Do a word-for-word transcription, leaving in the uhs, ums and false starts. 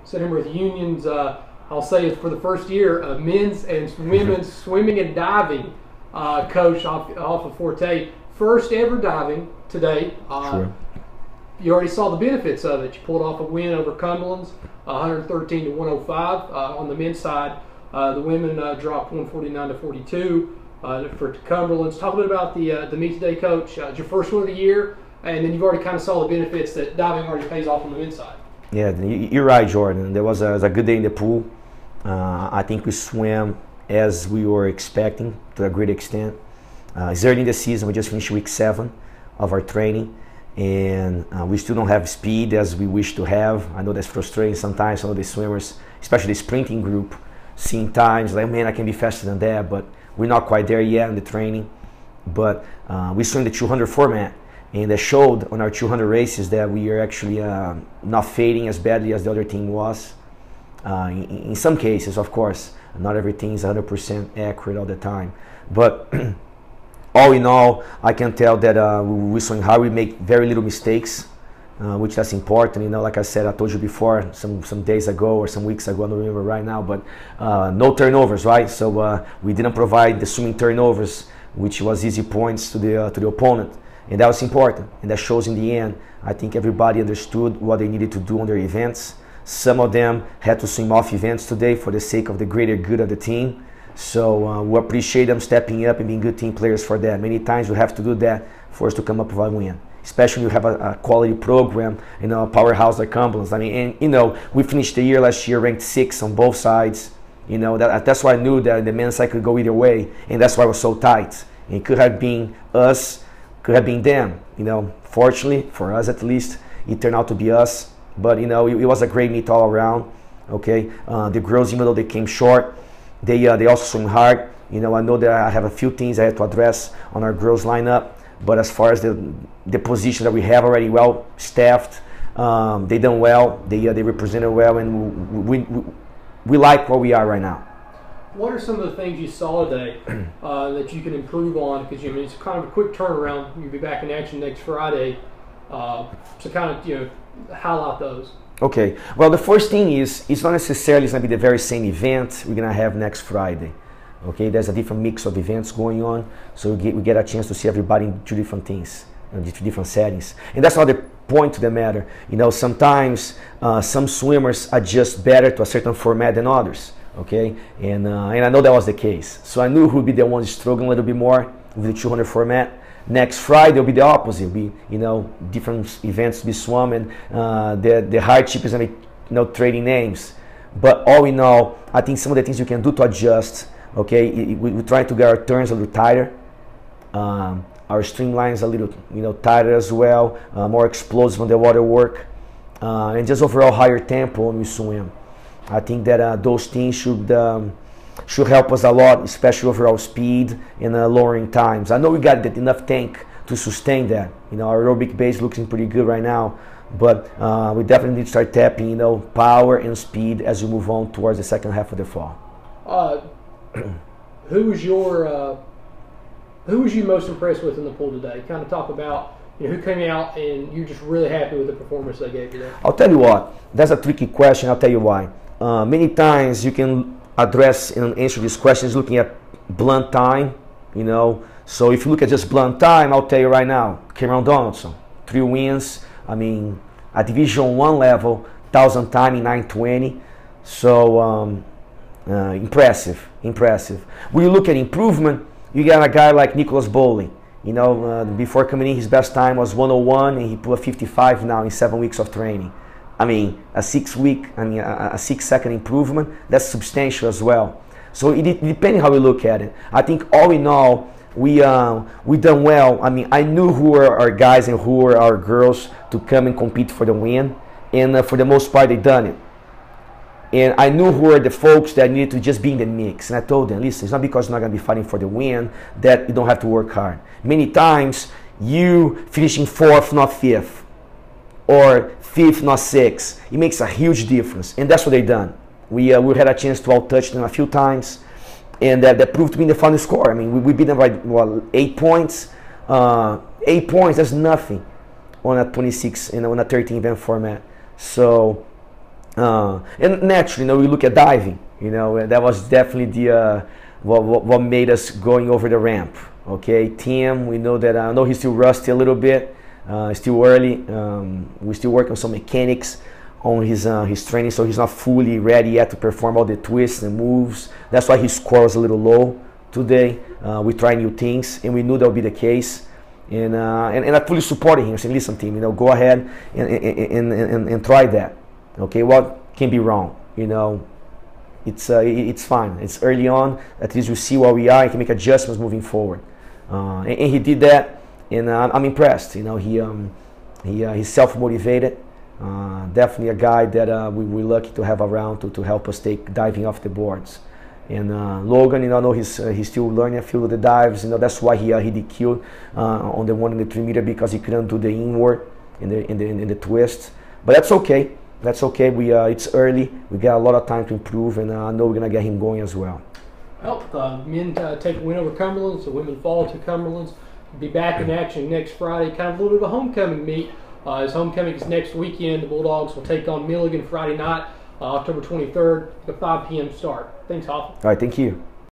sat in with Union's, uh, I'll say it's for the first year, uh, men's and women's swimming and diving uh, coach off, off of Forti. First ever diving today. Uh, sure. You already saw the benefits of it. You pulled off a win over Cumberlands, one thirteen to one oh five uh, on the men's side. Uh, the women uh, dropped one forty-nine to forty-two uh, for Cumberlands. Talk a bit about the uh, the meet today, Coach. Uh, it's your first one of the year, and then you've already kind of saw the benefits that diving already pays off on the men's side. Yeah, you're right, Jordan. There was a, was a good day in the pool. Uh, I think we swam as we were expecting to a great extent. Uh, it's early in the season. We just finished week seven of our training, and uh, we still don't have speed as we wish to have. I know that's frustrating sometimes. Some of the swimmers, especially the sprinting group, seeing times like, man, I can be faster than that, but we're not quite there yet in the training. But uh, we swim the two hundred format, and that showed on our two hundred races that we are actually uh, not fading as badly as the other team was. Uh, in, in some cases, of course, not everything is one hundred percent accurate all the time. But all in all, I can tell that uh, we swim hard. We make very little mistakes, uh, which that's important. You know, like I said, I told you before, some some days ago or some weeks ago, I don't remember right now, but uh, no turnovers, right? So uh, we didn't provide the swimming turnovers, which was easy points to the uh, to the opponent, and that was important. And that shows in the end. I think everybody understood what they needed to do on their events. Some of them had to swim off events today for the sake of the greater good of the team. So uh, we appreciate them stepping up and being good team players for that. Many times we have to do that for us to come up with a win. Especially when you have a, a quality program, you know, a powerhouse like Cumberlands. I mean, and you know, we finished the year last year ranked sixth on both sides. You know, that, that's why I knew that the men's side could go either way, and that's why it was so tight. And it could have been us, could have been them. You know, fortunately for us at least, it turned out to be us. But you know, it, it was a great meet all around. Okay, uh, the girls, even though they came short, they uh, they also swim hard. You know, I know that I have a few things I had to address on our girls lineup. But as far as the the position that we have already well staffed, um, they done well. They uh, they represented well, and we, we we like where we are right now. What are some of the things you saw today uh, that you can improve on? Because you I mean it's kind of a quick turnaround. You'll be back in action next Friday, uh, so kind of you know highlight those. Okay. Well, the first thing is it's not necessarily going to be the very same event we're gonna have next Friday. Okay, there's a different mix of events going on, so we get, we get a chance to see everybody in two different things, in two different settings. And that's not the point to the matter. You know, sometimes uh, some swimmers adjust better to a certain format than others, okay? And, uh, and I know that was the case. So I knew who would be the ones struggling a little bit more with the two hundred format. Next Friday will be the opposite. It'll be, you know, different events to be swum, and uh, the, the hardship is going to be, you know, trading names. But all in all, I think some of the things you can do to adjust. Okay, we, we try to get our turns a little tighter, um, our streamlines a little, you know, tighter as well, uh, more explosive on the water work, uh, and just overall higher tempo when we swim. I think that uh, those things should um, should help us a lot, especially overall speed and uh, lowering times. I know we got enough tank to sustain that. You know, our aerobic base looking pretty good right now, but uh, we definitely need to start tapping, you know, power and speed as we move on towards the second half of the fall. Uh, Who was your uh, who was you most impressed with in the pool today? Kind of talk about you know who came out and you're just really happy with the performance they gave you there. I'll tell you what, that's a tricky question. I'll tell you why. Uh, many times you can address and answer these questions looking at blunt time. You know, so if you look at just blunt time, I'll tell you right now, Cameron Donaldson, three wins. I mean, at Division One level, thousand time in nine twenty. So. Um, Uh, impressive, impressive. When you look at improvement, you got a guy like Nicholas Bowley. You know, uh, before coming in, his best time was one oh one, and he put a fifty-five now in seven weeks of training. I mean, a six-week, I mean, a, a six-second improvement. That's substantial as well. So it, it depending how we look at it. I think all in all, we uh, we done well. I mean, I knew who were our guys and who were our girls to come and compete for the win, and uh, for the most part, they done it. And I knew who were the folks that needed to just be in the mix. And I told them, listen, it's not because you're not going to be fighting for the win that you don't have to work hard. Many times, you finishing fourth, not fifth, or fifth, not sixth, it makes a huge difference. And that's what they done. We, uh, we had a chance to out-touch them a few times, and uh, that proved to be the final score. I mean, we, we beat them by, well, eight points. Uh, eight points, that's nothing on a twenty-six, you know, on a thirteen event format. So, Uh, and naturally, you know, we look at diving. You know, that was definitely the uh, what, what what made us going over the ramp. Okay, Tim, we know that. I know he's still rusty a little bit. Uh, still early. Um, we still working on some mechanics on his uh, his training, so he's not fully ready yet to perform all the twists and moves. That's why his score was a little low today. Uh, we try new things, and we knew that would be the case. And uh, and, and I fully supported him. I said, listen, team, you know, go ahead and and, and, and, and try that. Okay, what can be wrong? You know, it's uh, it's fine. It's early on. At least we see where we are and can make adjustments moving forward. Uh, and, and he did that, and uh, I'm impressed. You know, he um, he uh, he's self-motivated. Uh, definitely a guy that uh, we, we're lucky to have around to, to help us take diving off the boards. And uh, Logan, you know, I know he's uh, he's still learning a few of the dives. You know, that's why he uh, he D Q'd uh, on the one in the three meter, because he couldn't do the inward in the in the in the twist. But that's okay. That's okay. We uh, it's early. We got a lot of time to improve, and uh, I know we're gonna get him going as well. Well, the men uh, take a win over Cumberlands. The women fall to Cumberlands. Be back in action next Friday. Kind of a little bit of a homecoming meet. Uh, his homecoming is next weekend. The Bulldogs will take on Milligan Friday night, uh, October twenty-third, at five p m start. Thanks, Hoff. All right, thank you.